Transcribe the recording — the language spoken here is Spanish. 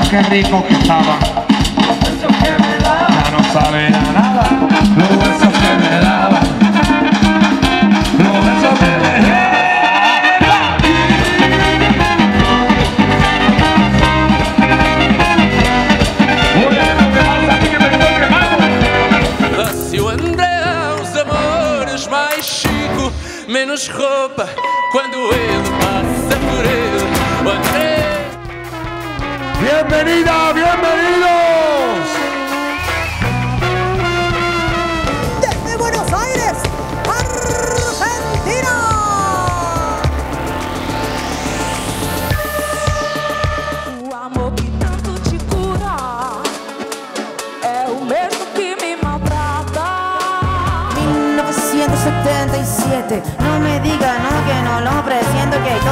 qué rico que estaba. Ya no sabe a nada. Los besos que me daba. Los besos que me daba. Oye, ¿qué pasa aquí que me estoy quemando? Se o André os amores mais chico, menos roupa quando ele passa por ele. O André. Bienvenida, bienvenidos. Desde Buenos Aires, Argentina. O amor que tanto te cura é o mesmo que me maltrata. 1977, no me diga no que no lo presiento que